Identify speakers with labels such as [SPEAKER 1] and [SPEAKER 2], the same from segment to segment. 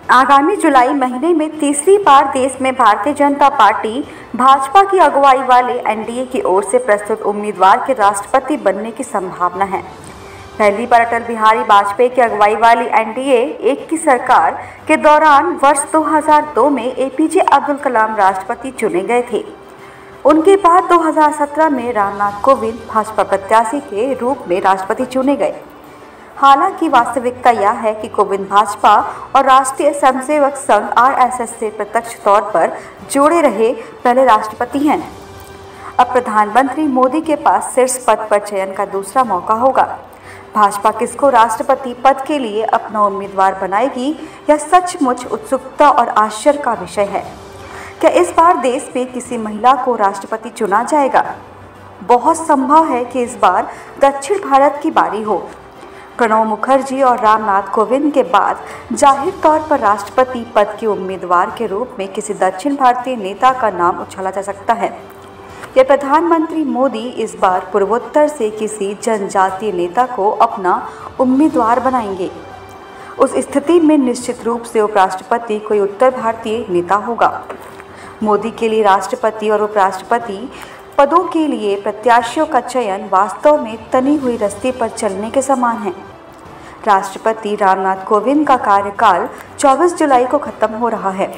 [SPEAKER 1] आगामी जुलाई महीने में तीसरी बार देश में भारतीय जनता पार्टी भाजपा की अगुवाई वाले एनडीए की ओर से प्रस्तुत उम्मीदवार के राष्ट्रपति बनने की संभावना है। पहली बार अटल बिहारी वाजपेयी की अगुवाई वाली एनडीए एक की सरकार के दौरान वर्ष 2002 में एपीजे अब्दुल कलाम राष्ट्रपति चुने गए थे। उनके बाद 2017 में रामनाथ कोविंद भाजपा प्रत्याशी के रूप में राष्ट्रपति चुने गए। हालांकि वास्तविकता यह है कि कोविंद भाजपा और राष्ट्रीय स्वयंसेवक संघ आरएसएस से प्रत्यक्ष तौर पर जुड़े रहे पहले राष्ट्रपति हैं। अब प्रधानमंत्री मोदी के पास शीर्ष पद पर चयन का दूसरा मौका होगा। भाजपा किसको राष्ट्रपति पद के लिए अपना उम्मीदवार बनाएगी, यह सचमुच उत्सुकता और आश्चर्य का विषय है। क्या इस बार देश में किसी महिला को राष्ट्रपति चुना जाएगा? बहुत संभव है कि इस बार दक्षिण भारत की बारी हो। प्रणब मुखर्जी और रामनाथ कोविंद के बाद जाहिर तौर पर राष्ट्रपति पद के उम्मीदवार के रूप में किसी दक्षिण भारतीय नेता का नाम उछाला जा सकता है। यह प्रधानमंत्री मोदी इस बार पूर्वोत्तर से किसी जनजातीय नेता को अपना उम्मीदवार बनाएंगे। उस स्थिति में निश्चित रूप से उपराष्ट्रपति कोई उत्तर भारतीय नेता होगा। मोदी के लिए राष्ट्रपति और उपराष्ट्रपति पदों के लिए प्रत्याशियों का चयन वास्तव में तनी हुई रस्ते पर चलने के समान है। राष्ट्रपति रामनाथ कोविंद का कार्यकाल 24 जुलाई को खत्म हो रहा है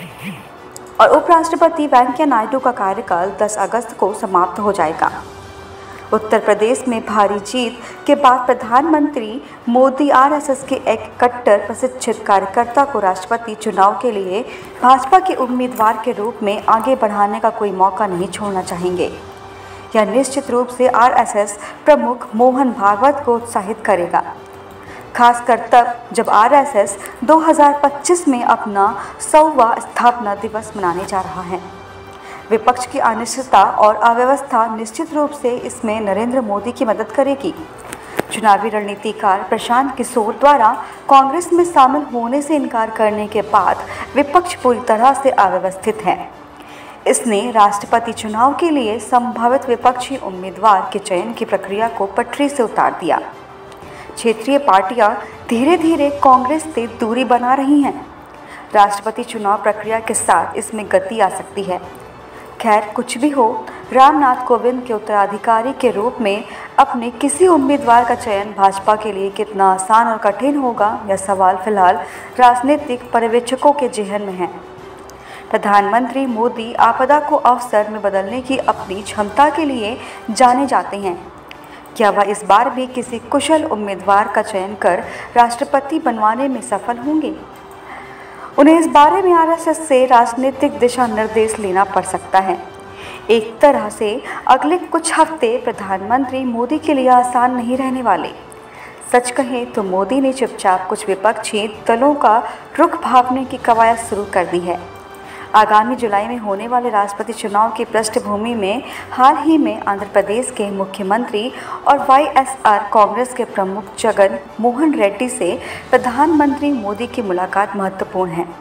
[SPEAKER 1] और उपराष्ट्रपति वेंकैया नायडू का कार्यकाल 10 अगस्त को समाप्त हो जाएगा। उत्तर प्रदेश में भारी जीत के बाद प्रधानमंत्री मोदी आरएसएस के एक कट्टर प्रशिक्षित कार्यकर्ता को राष्ट्रपति चुनाव के लिए भाजपा के उम्मीदवार के रूप में आगे बढ़ाने का कोई मौका नहीं छोड़ना चाहेंगे। यह निश्चित रूप से आरएसएस प्रमुख मोहन भागवत को उत्साहित करेगा, खासकर तब जब आरएसएस 2025 में अपना 100वां स्थापना दिवस मनाने जा रहा है। विपक्ष की अनिश्चितता और अव्यवस्था निश्चित रूप से इसमें नरेंद्र मोदी की मदद करेगी। चुनावी रणनीतिकार प्रशांत किशोर द्वारा कांग्रेस में शामिल होने से इनकार करने के बाद विपक्ष पूरी तरह से अव्यवस्थित है। इसने राष्ट्रपति चुनाव के लिए संभावित विपक्षी उम्मीदवार के चयन की प्रक्रिया को पटरी से उतार दिया। क्षेत्रीय पार्टियां धीरे धीरे कांग्रेस से दूरी बना रही हैं। राष्ट्रपति चुनाव प्रक्रिया के साथ इसमें गति आ सकती है। खैर, कुछ भी हो, रामनाथ कोविंद के उत्तराधिकारी के रूप में अपने किसी उम्मीदवार का चयन भाजपा के लिए कितना आसान और कठिन होगा, यह सवाल फिलहाल राजनीतिक पर्यवेक्षकों के जेहन में है। प्रधानमंत्री मोदी आपदा को अवसर में बदलने की अपनी क्षमता के लिए जाने जाते हैं। क्या वह इस बार भी किसी कुशल उम्मीदवार का चयन कर राष्ट्रपति बनवाने में सफल होंगे? उन्हें इस बारे में आरएसएस से राजनीतिक दिशा निर्देश लेना पड़ सकता है। एक तरह से अगले कुछ हफ्ते प्रधानमंत्री मोदी के लिए आसान नहीं रहने वाले। सच कहें तो मोदी ने चुपचाप कुछ विपक्षी दलों का रुख भांपने की कवायद शुरू कर दी है। आगामी जुलाई में होने वाले राष्ट्रपति चुनाव की पृष्ठभूमि में हाल ही में आंध्र प्रदेश के मुख्यमंत्री और वाईएसआर कांग्रेस के प्रमुख जगन मोहन रेड्डी से प्रधानमंत्री मोदी की मुलाकात महत्वपूर्ण है।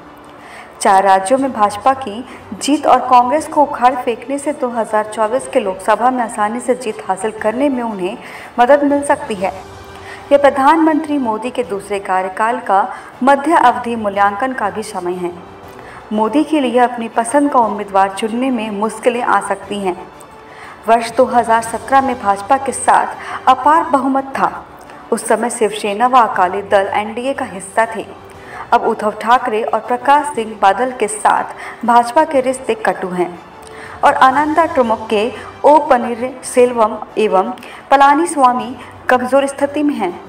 [SPEAKER 1] 4 राज्यों में भाजपा की जीत और कांग्रेस को उखाड़ फेंकने से 2024 के लोकसभा में आसानी से जीत हासिल करने में उन्हें मदद मिल सकती है। यह प्रधानमंत्री मोदी के दूसरे कार्यकाल का मध्य अवधि मूल्यांकन का भी समय है। मोदी के लिए अपनी पसंद का उम्मीदवार चुनने में मुश्किलें आ सकती हैं। वर्ष 2017 में भाजपा के साथ अपार बहुमत था। उस समय शिवसेना व अकाली दल एनडीए का हिस्सा थे। अब उद्धव ठाकरे और प्रकाश सिंह बादल के साथ भाजपा के रिश्ते कटु हैं और आनंदा ट्रुमुक के ओ पनीरसेल्वम एवं पलानीस्वामी कमजोर स्थिति में हैं।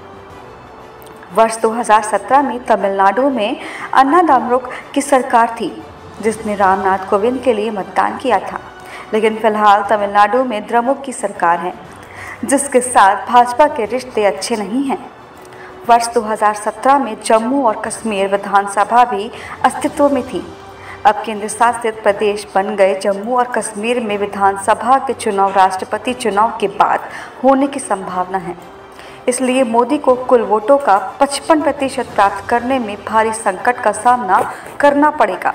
[SPEAKER 1] वर्ष 2017 में तमिलनाडु में अन्नादामरुक की सरकार थी, जिसने रामनाथ कोविंद के लिए मतदान किया था। लेकिन फिलहाल तमिलनाडु में द्रमुक की सरकार है, जिसके साथ भाजपा के रिश्ते अच्छे नहीं हैं। वर्ष 2017 में जम्मू और कश्मीर विधानसभा भी अस्तित्व में थी। अब केंद्र शासित प्रदेश बन गए जम्मू और कश्मीर में विधानसभा के चुनाव राष्ट्रपति चुनाव के बाद होने की संभावना है। इसलिए मोदी को कुल वोटों का 55% प्राप्त करने में भारी संकट का सामना करना पड़ेगा।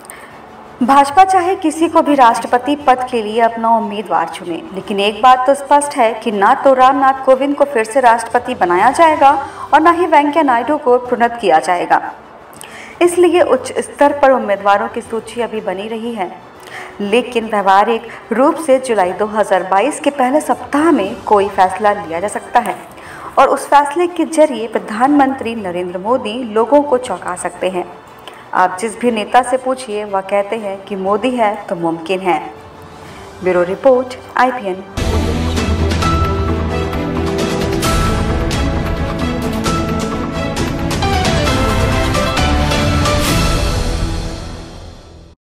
[SPEAKER 1] भाजपा चाहे किसी को भी राष्ट्रपति पद के लिए अपना उम्मीदवार चुने, लेकिन एक बात तो स्पष्ट है कि ना तो रामनाथ कोविंद को फिर से राष्ट्रपति बनाया जाएगा और न ही वेंकैया नायडू को प्रोन्नत किया जाएगा। इसलिए उच्च स्तर पर उम्मीदवारों की सूची अभी बनी रही है, लेकिन व्यवहारिक रूप से जुलाई 2022 के पहले सप्ताह में कोई फैसला लिया जा सकता है और उस फैसले के जरिए प्रधानमंत्री नरेंद्र मोदी लोगों को चौंका सकते हैं। आप जिस भी नेता से पूछिए, वह कहते हैं कि मोदी है तो मुमकिन है। Bureau report, IPN।